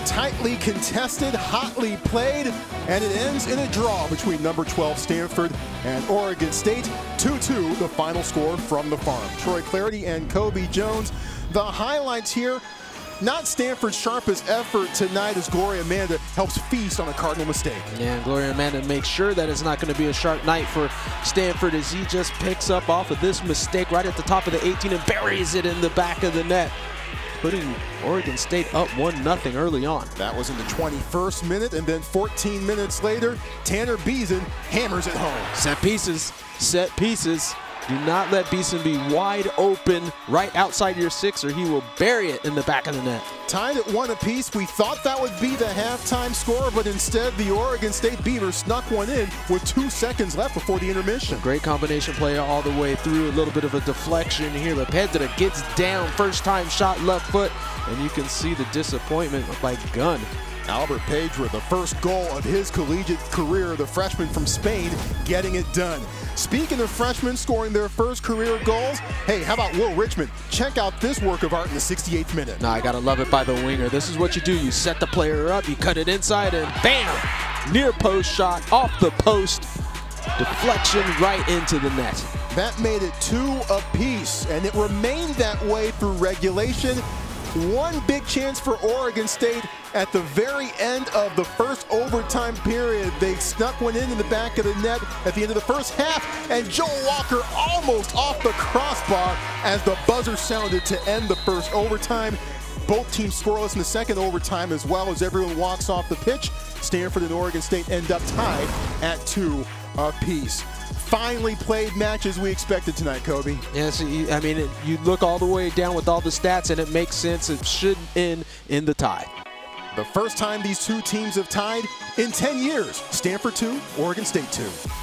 tightly contested, hotly played, and it ends in a draw between number 12 Stanford and Oregon State. 2-2, the final score from the farm. Troy Clardy and Cobi Jones. The highlights here. Not Stanford's sharpest effort tonight as Gloria Amanda helps feast on a Cardinal mistake. Yeah, and Gloria Amanda makes sure that it's not going to be a sharp night for Stanford as he just picks up off of this mistake right at the top of the 18 and buries it in the back of the net, putting Oregon State up 1-0 early on. That was in the 21st minute, and then 14 minutes later, Tanner Beason hammers it home. Set pieces, set pieces. Do not let Beason be wide open right outside your six, or he will bury it in the back of the net. Tied at 1 apiece. We thought that would be the halftime score, but instead the Oregon State Beavers snuck one in with 2 seconds left before the intermission. Great combination play all the way through. A little bit of a deflection here. Lepedra gets down, first time shot left foot, and you can see the disappointment by Gunn. Albert Pedra, the first goal of his collegiate career, the freshman from Spain, getting it done. Speaking of freshmen scoring their first career goals, hey, how about Will Richmond? Check out this work of art in the 68th minute. Nah, I gotta love it by the winger. This is what you do. You set the player up, you cut it inside, and bam! Near post shot, off the post, deflection right into the net. That made it 2 apiece, and it remained that way through regulation. One big chance for Oregon State at the very end of the first overtime period. They snuck one in the back of the net at the end of the first half, and Joel Walker almost off the crossbar as the buzzer sounded to end the first overtime. Both teams scoreless in the second overtime as well as everyone walks off the pitch. Stanford and Oregon State end up tied at 2 apiece. Finally played match as we expected tonight, Cobi. Yes, I mean, you look all the way down with all the stats, and it makes sense. It should end in the tie. The first time these two teams have tied in 10 years. Stanford 2, Oregon State 2.